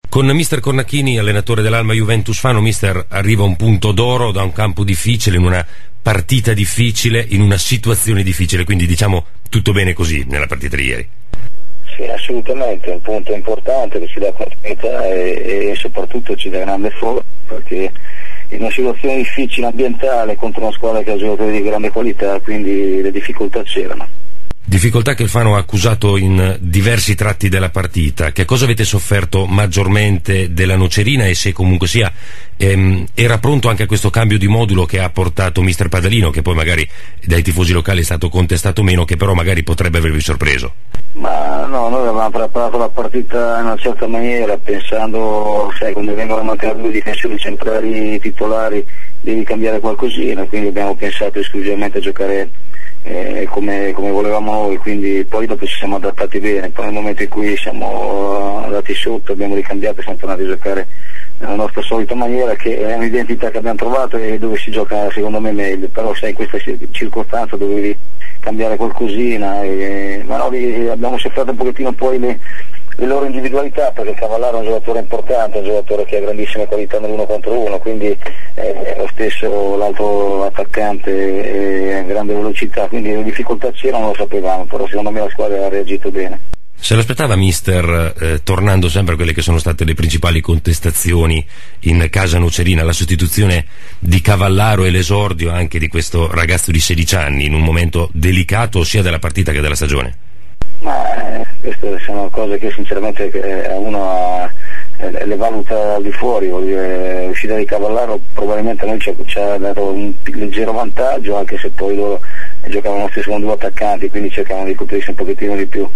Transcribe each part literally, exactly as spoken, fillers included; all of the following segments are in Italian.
Con mister Cornacchini, allenatore dell'Alma Juventus Fano, mister, arriva un punto d'oro da un campo difficile, in una partita difficile, in una situazione difficile, quindi diciamo tutto bene così nella partita di ieri. Sì, assolutamente, è un punto importante che ci dà continuità e, e soprattutto ci dà grande forza, perché in una situazione difficile ambientale contro una squadra che ha giocatori di grande qualità, quindi le difficoltà c'erano. Difficoltà che il Fano ha accusato in diversi tratti della partita. Che cosa avete sofferto maggiormente della Nocerina e se comunque sia ehm, era pronto anche a questo cambio di modulo che ha portato mister Padalino, che poi magari dai tifosi locali è stato contestato meno, che però magari potrebbe avervi sorpreso? Ma no, noi avevamo preparato la partita in una certa maniera, pensando, sai, quando vengono a mancare due difensori centrali titolari devi cambiare qualcosina, quindi abbiamo pensato esclusivamente a giocare Eh, come, come volevamo noi, quindi poi dopo ci siamo adattati bene. Poi nel momento in cui siamo andati sotto abbiamo ricambiato e siamo tornati a giocare nella nostra solita maniera, che è un'identità che abbiamo trovato e dove si gioca secondo me meglio, però sai, in questa circostanza dovevi cambiare qualcosina e, ma no, abbiamo sofferto un pochettino poi le, le loro individualità, perché Cavallaro è un giocatore importante, un giocatore che ha grandissime qualità nell'uno contro uno, quindi eh, lo stesso l'altro attaccante ha grande velocità, quindi le difficoltà c'erano, lo sapevamo, però secondo me la squadra ha reagito bene. Se l'aspettava mister, eh, tornando sempre a quelle che sono state le principali contestazioni in casa Nocerina, la sostituzione di Cavallaro e l'esordio anche di questo ragazzo di sedici anni in un momento delicato sia della partita che della stagione? Ma eh, queste sono cose che sinceramente eh, uno ha, eh, le valuta al di fuori. L'uscita di Cavallaro probabilmente a noi ci ha, ci ha dato un leggero vantaggio, anche se poi loro giocavano stesso con due attaccanti, quindi cercavano di coprirsi un pochettino di più.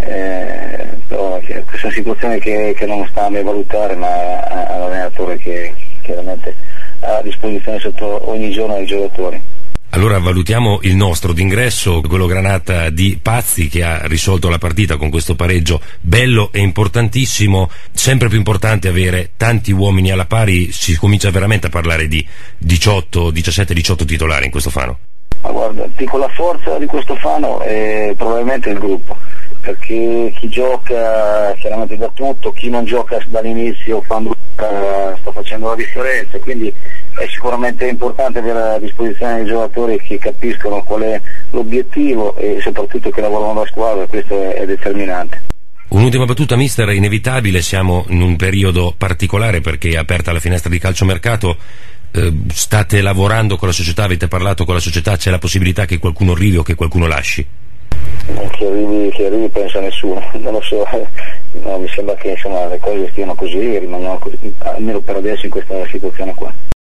Eh, però che, questa è una situazione che, che non sta a me valutare, ma all'allenatore che chiaramente ha a disposizione sotto ogni giorno i giocatori. Allora valutiamo il nostro d'ingresso, quello Granata di Pazzi, che ha risolto la partita con questo pareggio bello e importantissimo. Sempre più importante avere tanti uomini alla pari, si comincia veramente a parlare di diciotto, diciassette diciotto titolari in questo Fano. Ma guarda, dico, la forza di questo Fano è probabilmente il gruppo, perché chi gioca chiaramente da tutto, chi non gioca dall'inizio quando uh, sta facendo la differenza, quindi è sicuramente importante avere a disposizione dei giocatori che capiscono qual è l'obiettivo e soprattutto che lavorano da squadra, questo è, è determinante. Un'ultima battuta, mister, è inevitabile, siamo in un periodo particolare perché è aperta la finestra di calciomercato, eh, state lavorando con la società, avete parlato con la società, c'è la possibilità che qualcuno arrivi o che qualcuno lasci? Che arrivi, che arrivi pensa nessuno, non lo so, no, mi sembra che insomma, le cose stiano così e rimaniamo così, almeno per adesso in questa situazione qua.